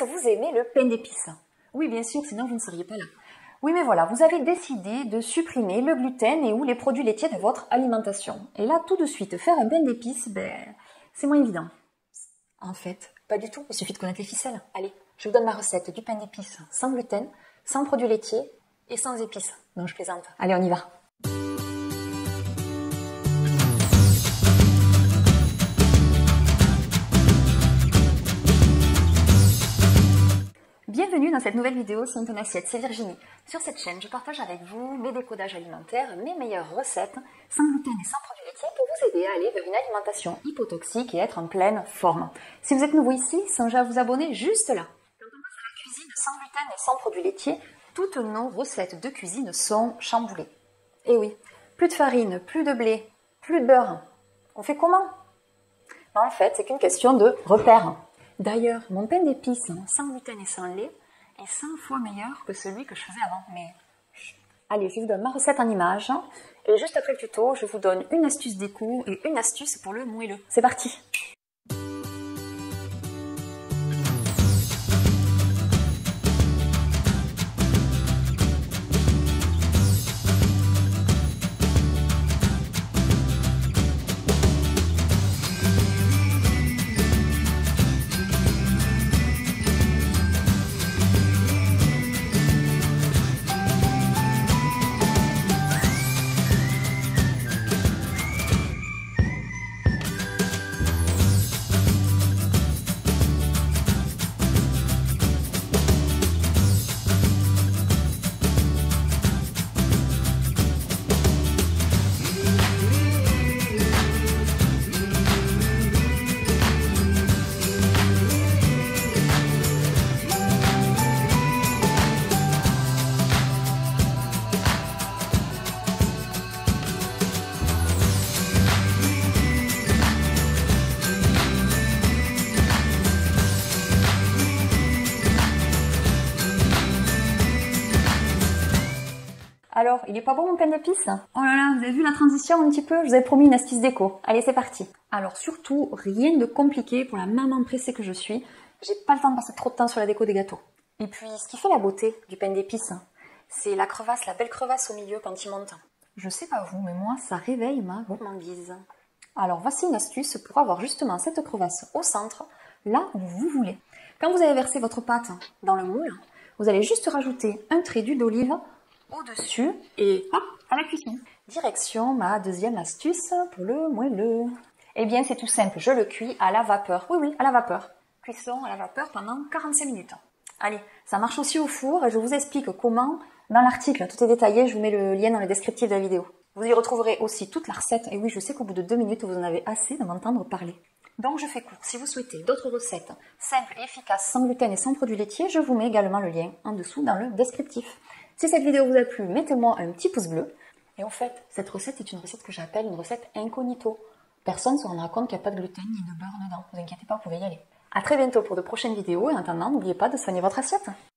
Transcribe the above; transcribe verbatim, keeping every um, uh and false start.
que vous aimez le pain d'épices? Oui, bien sûr, sinon vous ne seriez pas là. Oui, mais voilà, vous avez décidé de supprimer le gluten et ou les produits laitiers de votre alimentation. Et là, tout de suite, faire un pain d'épices, ben, c'est moins évident. En fait, pas du tout, il suffit de connaître les ficelles. Allez, je vous donne ma recette du pain d'épices sans gluten, sans produits laitiers et sans épices. Non, je plaisante. Allez, on y va. Bienvenue dans cette nouvelle vidéo sur ton assiette, c'est Virginie. Sur cette chaîne, je partage avec vous mes décodages alimentaires, mes meilleures recettes, sans gluten et sans produits laitiers pour vous aider à aller vers une alimentation hypotoxique et être en pleine forme. Si vous êtes nouveau ici, songez à vous abonner juste là. Quand on passe à la cuisine sans gluten et sans produits laitiers, toutes nos recettes de cuisine sont chamboulées. Et oui, plus de farine, plus de blé, plus de beurre. On fait comment? En fait, c'est qu'une question de repère. D'ailleurs, mon pain d'épices sans gluten et sans lait est cent fois meilleur que celui que je faisais avant. Mais allez, je vous donne ma recette en images. Et juste après le tuto, je vous donne une astuce déco et une astuce pour le moelleux. C'est parti! Alors, il est pas bon mon pain d'épices? Oh là là, vous avez vu la transition un petit peu? Je vous avais promis une astuce déco. Allez, c'est parti. Alors surtout, rien de compliqué pour la maman pressée que je suis. J'ai pas le temps de passer trop de temps sur la déco des gâteaux. Et puis, ce qui fait la beauté du pain d'épices, c'est la crevasse, la belle crevasse au milieu quand il monte. Je sais pas vous, mais moi, ça réveille ma gourmandise. Alors, voici une astuce pour avoir justement cette crevasse au centre, là où vous voulez. Quand vous avez versé votre pâte dans le moule, vous allez juste rajouter un trait d'huile d'olive au-dessus et hop, à la cuisson. Direction ma deuxième astuce pour le moelleux. Eh bien, c'est tout simple, je le cuis à la vapeur. Oui, oui, à la vapeur. Cuisson à la vapeur pendant quarante-cinq minutes. Allez, ça marche aussi au four et je vous explique comment dans l'article. Tout est détaillé, je vous mets le lien dans le descriptif de la vidéo. Vous y retrouverez aussi toute la recette. Et oui, je sais qu'au bout de deux minutes, vous en avez assez de m'entendre parler. Donc, je fais court. Si vous souhaitez d'autres recettes simples et efficaces, sans gluten et sans produits laitiers, je vous mets également le lien en dessous dans le descriptif. Si cette vidéo vous a plu, mettez-moi un petit pouce bleu. Et en fait, cette recette est une recette que j'appelle une recette incognito. Personne ne se rendra compte qu'il n'y a pas de gluten ni de beurre dedans. Ne vous inquiétez pas, vous pouvez y aller. À très bientôt pour de prochaines vidéos et en attendant, n'oubliez pas de soigner votre assiette.